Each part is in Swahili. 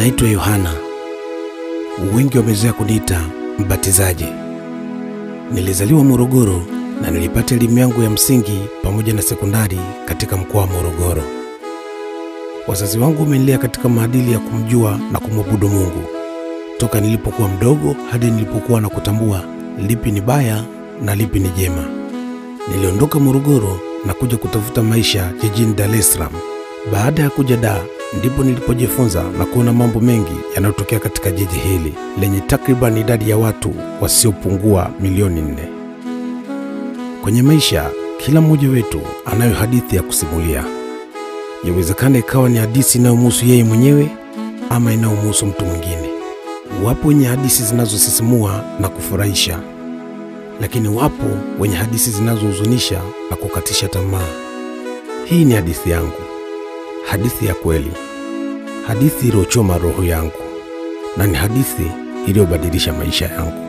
Naitwa Yohana. Wengi wamezoea kuniita mbatizaji. Nilizaliwa Morogoro na nilipata elimu yangu ya msingi pamoja na sekondari katika mkoa wa Morogoro. Wazazi wangu wamenilea katika maadili ya kumjua na kumwabudu Mungu. Toka nilipokuwa mdogo hadi nilipokuwa na kutambua lipi ni baya na lipi ni jema. Niliondoka Morogoro na kuja kutafuta maisha jijini Dar es Salaam. Baada ya kuja Dar, ndipo nilipojifunza na kuona mambo mengi yanayotokea katika jiji hili lenye takriban idadi ya watu wasiopungua milioni 4. Kwenye maisha, kila mmoja wetu anayo hadithi ya kusimulia. Yawezekana ikawa ni hadithi inayomhusu yeye mwenyewe ama inayomhusu mtu mwingine. Wapo wenye hadithi zinazosisimua na kufurahisha, lakini wapo wenye hadithi zinazohuzunisha na kukatisha tamaa. Hii ni hadithi yangu. Hadithi ya kweli. Hadithi iliyochoma roho yangu, na ni hadithi iliyobadilisha maisha yangu.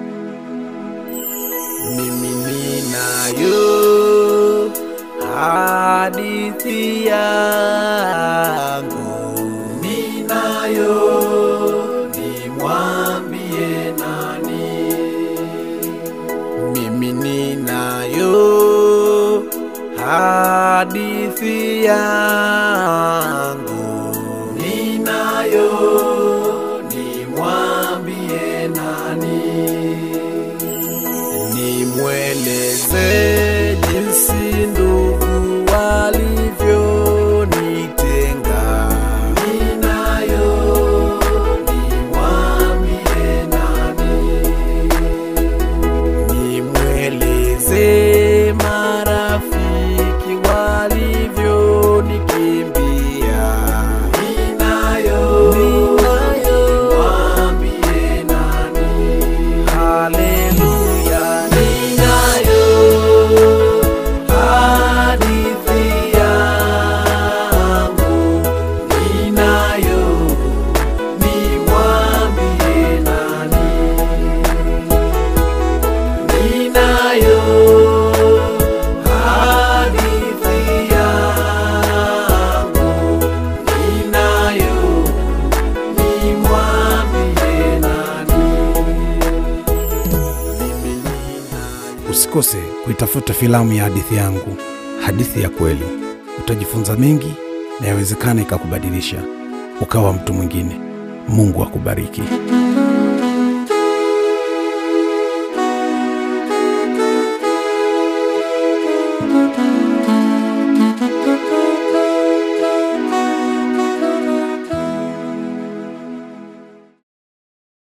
Mimi ninayo hadithi yangu, ninayo, nimwambie nani? Mimi ninayo hadithi yangu, ninayo, nimwambie nani? Nimweleze jinsi ndugu walivyonitenga, ninayo, nimwambie nani? Nimweleze marafiki walivyonikimbia, ninayo, nimwambie nani? Haleluya, ninayo hadithi yangu, ninayo, nimwambie nani? Ninayo hadithi yangu, ninayo, nimwambie nani? Usikose kuitafuta filamu ya hadithi yangu, hadithi ya kweli. Utajifunza mengi na yawezekana ikakubadilisha ukawa mtu mwingine. Mungu akubariki.